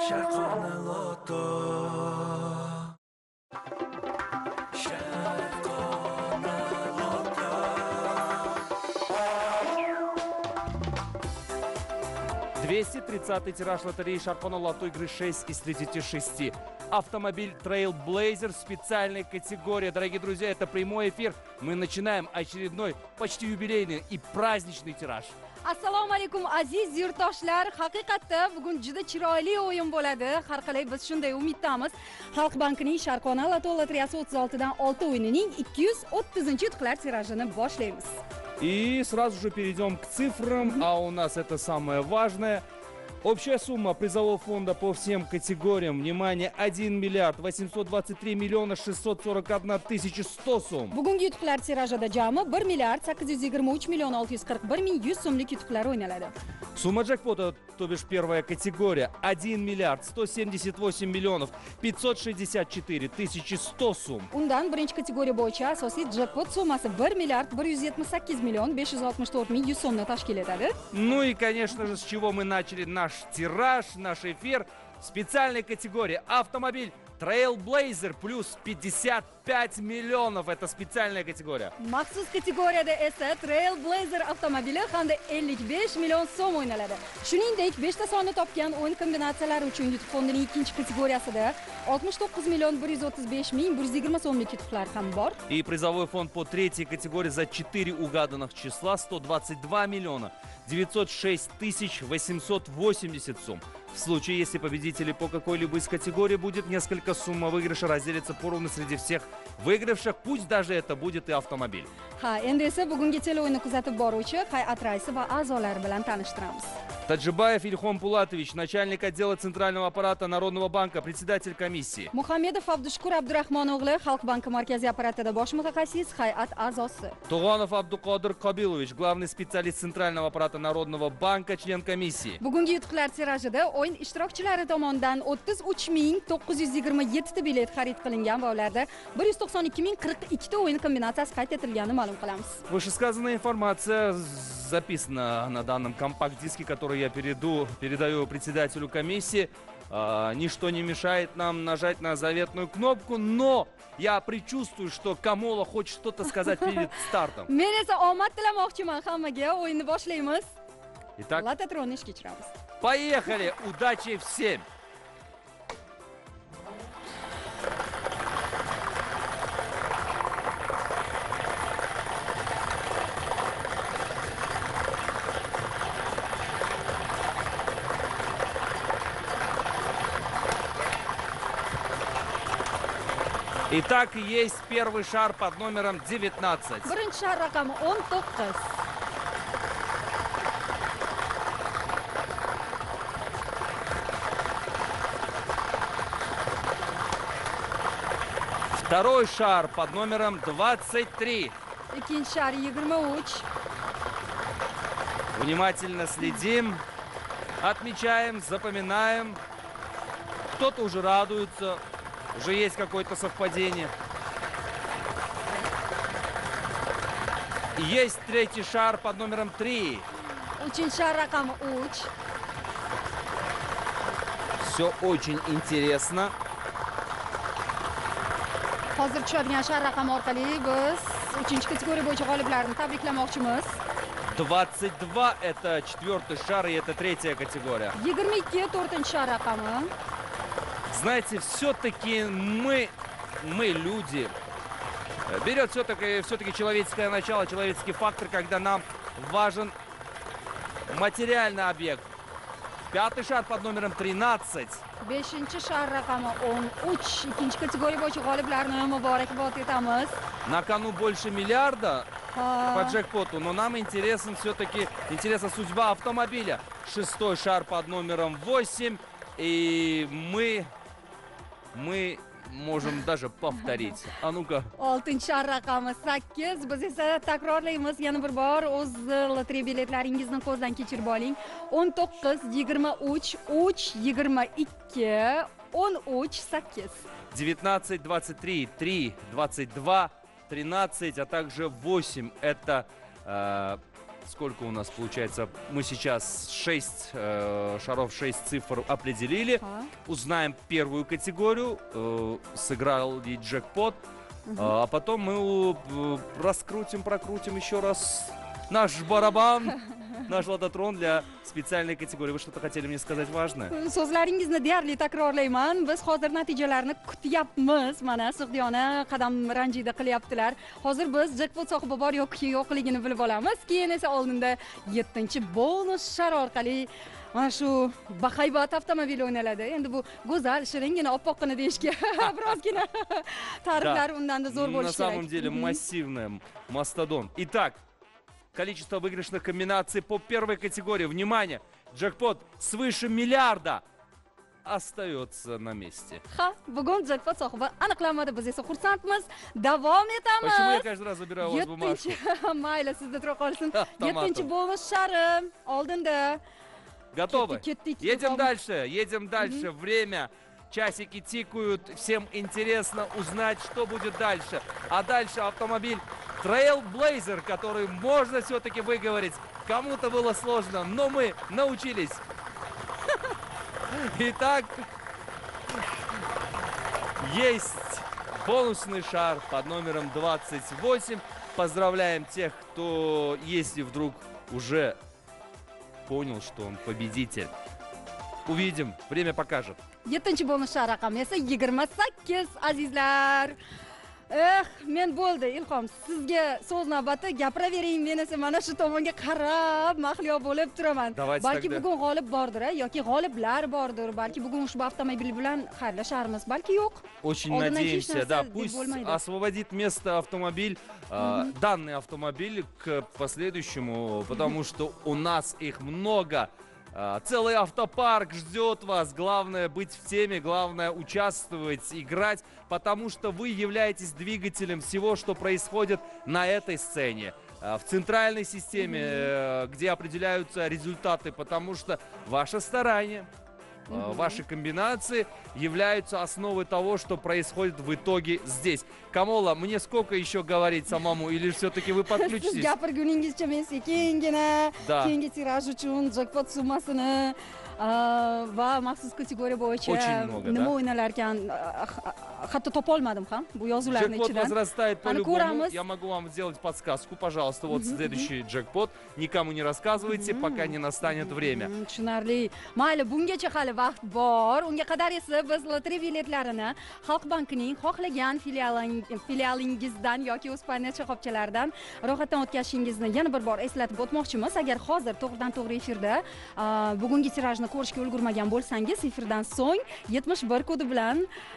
Sharqona loto. Sharqona loto. 230-й тираж лотереи Шаркона Лото игры 6 из 36. Автомобиль Trailblazer специальной категории. Дорогие друзья, это прямой эфир. Мы начинаем очередной, почти юбилейный и праздничный тираж. Assalomu alaykum aziz yurtdoshlar. Haqiqatda bugun juda chiroyli o'yin bo'ladi. Har qalay biz shunday umiddamiz. Xalq bankining Sharqona Loto lotereyasi 36 dan 6 o'yinining 230-yutuqlar tirajini boshlaymiz. И сразу же перейдем к цифрам, а у нас это самое важное. Общая сумма призового фонда по всем категориям, внимание, 1 миллиард 823 миллиона 641 тысяча 100 сумм. Bugungi yutuqlar tirajida jami 1 milliard 823 million 641 ming 100 so'mlik yutuqlar o'ynaladi. Сумма джекпота, то бишь первая категория, 1 миллиард 178 миллионов 564 тысячи 100 сумм. Undan birinchi kategoriya bo'yicha asosiy jackpot summasi 1 milliard 178 million 564 ming 100 so'mni tashkil etadi. Ну и, конечно же, с чего мы начали наш тираж, наш эфир. Специальной категории автомобиль Trailblazer плюс 55 миллионов. Это специальная категория. Maxsus kategoriyada esa Trailblazer avtomobili hamda 55 million so'm o'ynaladi. Shuningdek, 5 ta sonni topgan o'yin kombinatsiyalari uchun yutuq fondining ikkinchi kategoriyasida 69 million 135 ming 120 so'mlik yutuqlar ham bor. И призовой фонд по третьей категории за 4 угаданных числа 122 миллиона 906 тысяч 880 сумм. В случае, если победители по какой-либо из категорий будет несколько, сумма выигрыша разделится поровну среди всех выигравших, пусть даже это будет и автомобиль. Ha, endi esa bugungi teleo'yinni kuzatib boruvchi hay'at raisi va a'zolari bilan tanishtiramiz. Таджибаев Ильхом Пулатович, начальник отдела Центрального аппарата Народного банка, председатель комиссии. Muhammedov Abdushukur Abdurahmon o'g'li Xalq banki markaziy apparatida bosh mutaxassis, hay'at a'zosi. Туганов Абдуқодир Кобилович, главный специалист Центрального аппарата Народного банка, член комиссии. Bugungi yutuqlar tirajida o'yin ishtirokchilari tomonidan 33927 ta bilet xarid qilingan va ularda 192042 ta o'yin kombinatsiyasi qayd etilganini ma'lum qilamiz. Вышесказанная информация записана на данном компакт-диске, который я передаю председателю комиссии. Ничто не мешает нам нажать на заветную кнопку, но я предчувствую, что Камола хочет что-то сказать перед стартом. Men esa omad tilamoqchiman hammaga. O'yinni boshlaymiz. Итак, Lototronni ishga tushiramiz. поехали! Удачи всем! Итак, есть первый шар под номером 19. Birinchi shar raqami 19. Второй шар под номером 23. Ikkinchi shar 23. Внимательно следим, отмечаем, запоминаем. Кто-то уже радуется, уже есть какое-то совпадение. И есть третий шар под номером 3. Uchinchi shar raqami 3. Все очень интересно. Hozir tushadigan shar raqami orqali biz 3-kategoriya bo'yicha g'oliblarni tabriklamoqchimiz. 22 это четвертый шар, и это третья категория. 22 4-chi shar raqami. Знаете, все-таки мы люди, берет все-таки человеческое начало, человеческий фактор, когда нам важен материальный объект. Пятый шар под номером 13. 5-chi shar raqami 13. Ikkinchi kategoriya bo'yicha g'oliblarni muborakbod etamiz. На кону больше миллиарда Ha, по джекпоту, но нам интересна судьба автомобиля. Шестой шар под номером 8. И мы можем даже повторить. А ну-ка. 6-chi shar raqami 8. Biz esa takrorlaymiz yana bir bor. O'z lotereya biletlaringizni ko'zdan kechirib oling. 19 23 3 22 13 8. 19, 23, 3, 22, 13, а также 8. Это Сколько у нас получается? Мы сейчас 6 шаров, 6 цифр определили. Ha. Узнаем первую категорию. Сыграл ли джекпот. А потом мы прокрутим еще раз наш барабан, наш лототрон для специальной категории. Вы что-то хотели мне сказать важное? So'zlaringizni deyarli takrorlayman. Biz hozir natijalarni kutyapmiz. Mana Sug'diyona qadam ranjida qilyaptilar. Hozir biz jackpot sohibi bor yoki yo'qligini bilib olamiz. Keyin esa oldinda 7-bonus shar orqali mana shu bahaybat avtomobil o'ynaladi. Endi bu go'zal, shiringina, oppoqqina deyishga birozgina ta'riflar undan-da zo'r На bo'lishi kerak. самом деле массивная мастодон. Итак, количество выигрышных комбинаций по первой категории. Внимание! Джекпот свыше миллиарда остается на месте. Ha, bugun jackpot sohibi aniqlanmadi. Biz esa xursandmiz. Davom etamiz. Почему я каждый раз забираю у вас бумажку? Mayli, sizda tura qolsin. Автоматом. 7-bonus sharim oldinda. Готовы? Ketdik, Едем ketdik. дальше, едем дальше. Время, часики тикают. Всем интересно узнать, что будет дальше. А дальше автомобиль Trailblazer, который можно все-таки выговорить. Кому-то было сложно, но мы научились. Итак, есть бонусный шар под номером 28. Поздравляем тех, кто, если вдруг уже понял, что он победитель. Увидим, время покажет. 7-bonus shar raqami esa 28 azizlar. Men bo'ldi Ilhom, sizga so'z navbati, gapiravering. Men esa mana shu tomonga qarab mahliyo bo'lib turaman. Давайте Balki тогда. bugun g'olib bordir, yoki g'oliblar bordir. Balki bugun ushbu avtomobil bilan xayrlasharmiz, balki yo'q. Очень Oldindan надеемся, hech да, narsa deb пусть bo'lmaydi. освободит место автомобиль, данный автомобиль к последующему, потому что у нас их много. Целый автопарк ждет вас. Главное быть в теме, главное участвовать, играть, потому что вы являетесь двигателем всего, что происходит на этой сцене. В центральной системе, где определяются результаты, потому что ваше старание, ваши комбинации являются основой того, что происходит в итоге здесь. Камола, мне сколько еще говорить самому, или все-таки вы Siz подключитесь? gapirguningizcha men sekingina Да. keyingi tiraj uchun jackpot summasini va maxsus kategoriya bo'yicha Очень много, nima да? o'ynalar ekan hatto topolmadim ham bu yozuvlarni Джекпот ichidan. возрастает Ana по-любому. ko'ramiz. Я могу вам сделать подсказку, пожалуйста. Вот следующий джекпот. Никому не рассказывайте, пока не настанет время. Tushunarli. Mayli, bungacha hali vaqt bor. Unga qadar esa biz lotereya biletlarini Xalq bankining xohlagan filialingizdan yoki Uspaynet shoxobchalaridan ro'yxatdan o'tkazishingizni yana bir bor eslatib o'tmoqchimiz. Agar hozir to'g'ridan-to'g'ri efirda bugungi tirajni ko'rishga ulgurmagan bo'lsangiz, efirdan so'ng 71 kodi bilan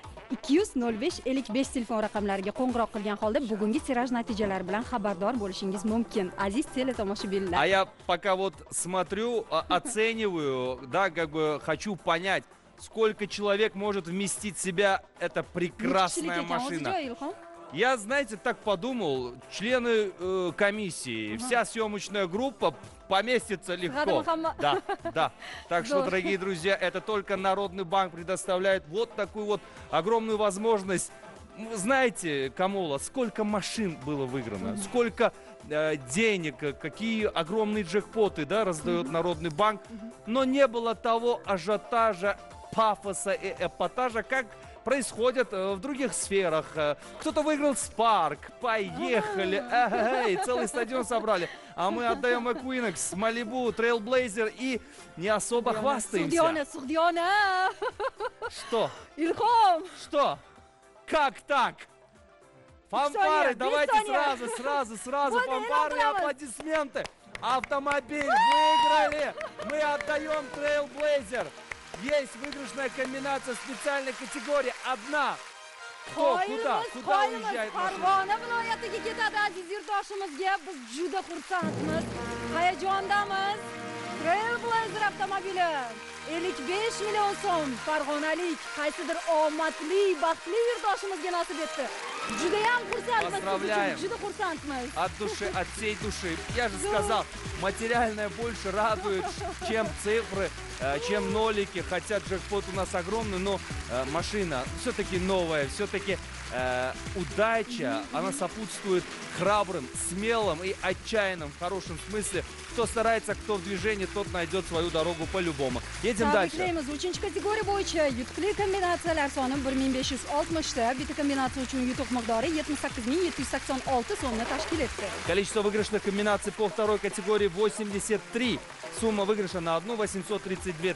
200-05-55 telefon raqamlariga qo'ng'iroq qilgan holda bugungi tiraj natijalari bilan xabardor bo'lishingiz mumkin. Aziz teletomoshabinlar. А я пока вот смотрю, оцениваю, да, как бы хочу понять, сколько человек может вместить в себя эта прекрасная машина. Я, знаете, так подумал, члены комиссии, вся съемочная группа поместится легко. Да, да. Так что, Здорово. дорогие друзья, это только Народный банк предоставляет вот такую вот огромную возможность. Знаете, Камола, сколько машин было выиграно, сколько денег, какие огромные джекпоты, да, раздает Народный банк, но не было того ажиотажа, пафоса и эпатажа, как происходят в других сферах. Кто-то выиграл Спарк, поехали, эй, целый стадион собрали. А мы отдаем Equinox, Malibu, Trailblazer и не особо хвастаемся. Sug'diyona. Что? Ilhom. Что? Как так? Фанфары, Виктория, давайте Виктория. сразу Вот фанфары и и аплодисменты. Автомобиль выиграли. Мы отдаем Trailblazer. Есть выигрышная комбинация специальной категории. Одна. Кто? Куда? Куда уезжает машина? Farg'ona viloyatiga ketadi aziz yurtdoshimizga. Biz juda xursandmiz. Hayajondamiz. Trailblazer avtomobili 55 million so'm Farg'onalik qaysidir omadli, baxtli yurtdoshimizga nasib etdi. Judayam xursandmiz. Поздравляем. Juda xursandmiz. От души, от всей души. Я же сказал, материальное больше радует, чем цифры, чем нолики. Хотя джекпот у нас огромный, но машина все-таки новая, все-таки удача, она сопутствует храбрым, смелым и отчаянным в хорошем смысле. Кто старается, кто в движении, тот найдет свою дорогу по-любому. Едем дальше. Tabriklaymiz. 3-chi kategoriya bo'yicha yutuqli kombinatsiyalar soni 1560 ta. Bitta kombinatsiya uchun yutuq miqdori 78786 so'mni tashkil etdi. Количество выигрышных комбинаций по второй категории 83. Сумма выигрыша на одну 832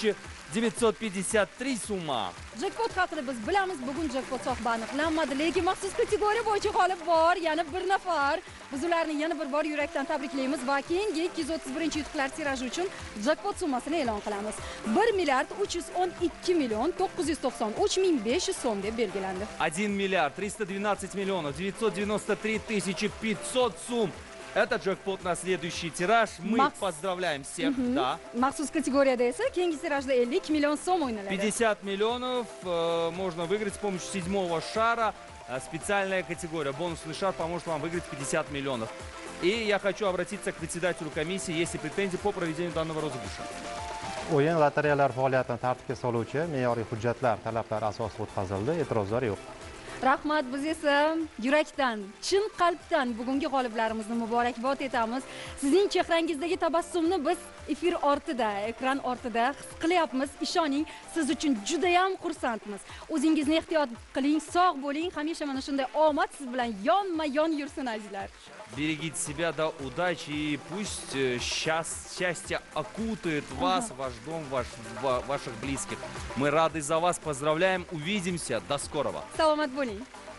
953 summa. Jackpot haqida biz bilamiz, bugun jackpot sohibi aniqlanmadi, lekin maxsus kategoriya bo'yicha g'olib bor, yana bir nafar. Biz ularni yana bir bor yurakdan tabriklaymiz va keyingi 231-yutuqlar tiraji uchun jackpot summasini e'lon qilamiz. 1 milliard 312 million 993 ming 500 so'm deb belgilandi. 1 миллиард 312 миллионов 993 тысячи 500 сумм. Это джекпот на следующий тираж. Мы поздравляем всех. Да. Maxsus kategoriyada esa keyingi tirajda 50 million so'm o'ynaladi. 50 миллионов можно выиграть с помощью седьмого шара. Специальная категория. Бонусный шар поможет вам выиграть 50 миллионов. И я хочу обратиться к председателю комиссии, есть ли претензии по проведению данного розыгрыша. O'yin lotereyalar faoliyatini tartibga soluvchi me'yoriy hujjatlar, talablar asosida o'tkazildi. E'tirozlar yo'q. Rahmat, biz esa yurakdan, chin qalbdan bugungi g'oliblarimizni muborakbod etamiz. Sizning chehrangizdagi tabassumni biz efir ortida, ekran ortida his qilyapmiz. Ishoning, siz uchun juda ham xursandmiz. O'zingizni ehtiyot qiling, sog' bo'ling, hamisha mana shunday omad siz bilan yonma-yon yursin azizlar. Берегите себя до удачи, и пусть счастье окутает вас, ваш дом, ваших близких. Мы рады за вас, поздравляем, увидимся, до скорого. Salomat bo'ling.